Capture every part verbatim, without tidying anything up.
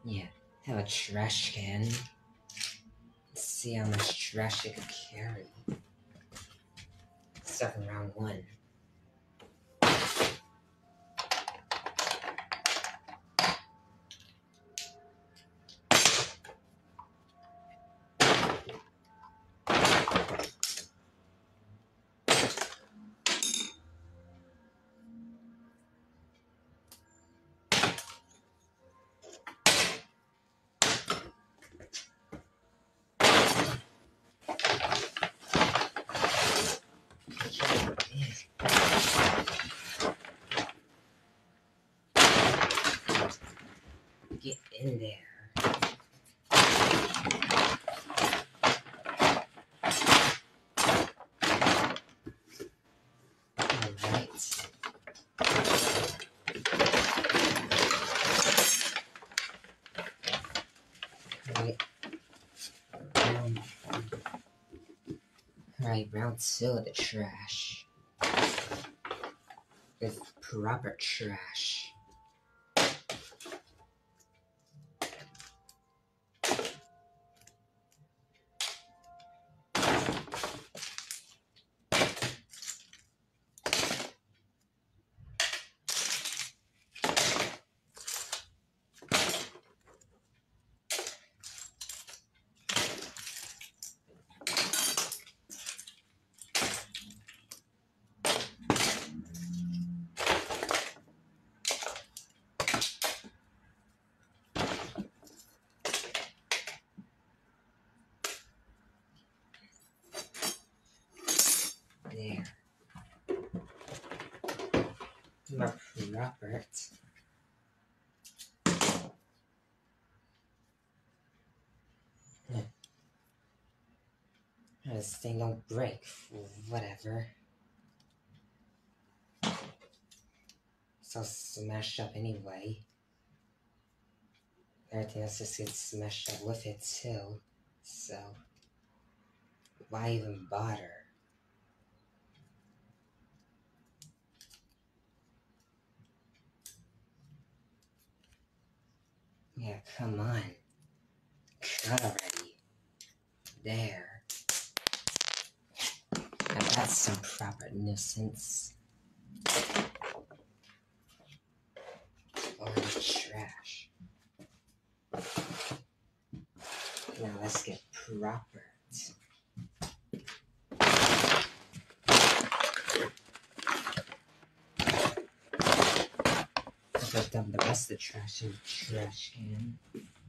Yeah, have a trash can. Let's see how much trash it could carry. Start in round one. Get in there. Alright. Alright. Round, Alright, round two of the trash. With proper trash. There. More proper. This thing don't break. Whatever. So smashed up anyway. Everything else just gets smashed up with it too. So why even bother? Yeah, come on. Cut already. There. Now that's some proper nuisance. Oh, trash. Now let's get proper. I've dumped the rest of the trash in the trash can.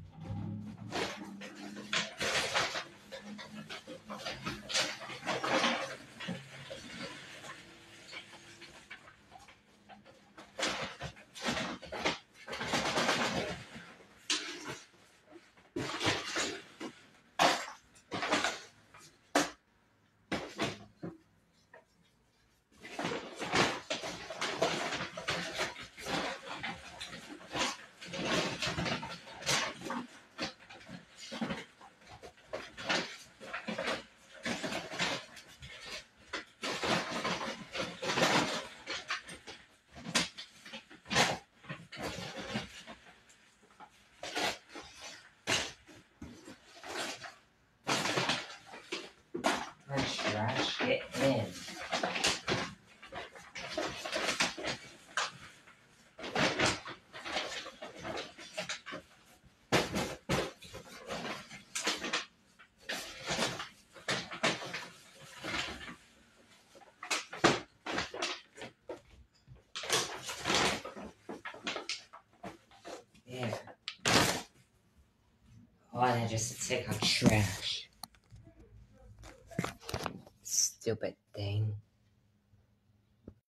Trash, get in. There. Oh, and just to take out trash. Stupid thing.